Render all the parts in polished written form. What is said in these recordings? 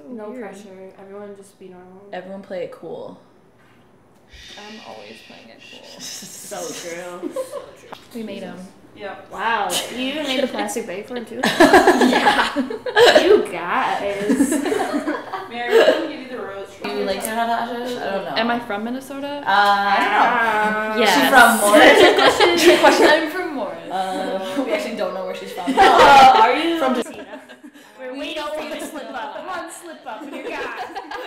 so No weird. pressure. Everyone just be normal. Everyone play it cool. I'm always playing it cool. So true. So true. We made them. Yep. Wow. You even made the plastic bag for him too? Yeah. You guys. Mary, I'm gonna give you the rose. Do you like Natasha? I don't know. Am I from Minnesota? I don't know. Yes. She's from Morris. Your question. I'm from Morris. We actually don't know where she's from. Are you? From We're waiting for you to slip up. Come on, slip up and you're gone.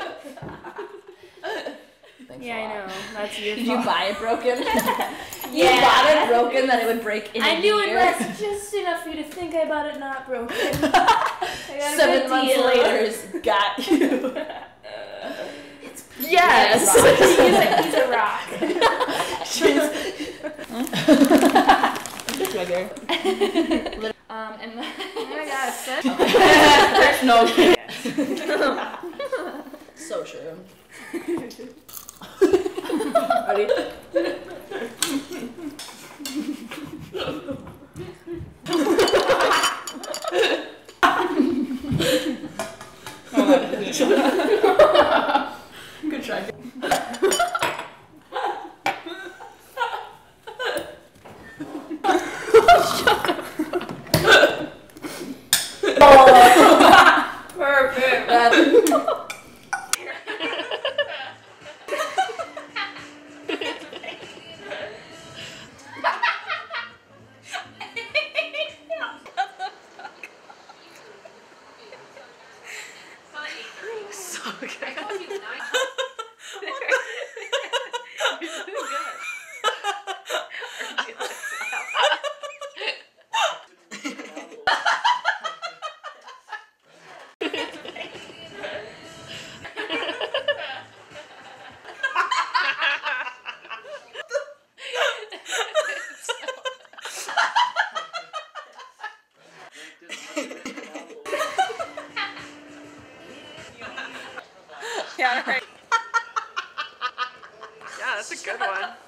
Thanks Yeah, I know. That's your Did fault. you buy it broken? You Yeah. bought it broken that it would break in a I knew it year? was just enough for you to think I bought it not broken. I got a 7 good months deal. later, got you. Yes. He's a rock. Sugar. And then Oh my gosh. There's no so true. Ready? Good try. Perfect. so good. Yeah, right. Yeah, that's a good one.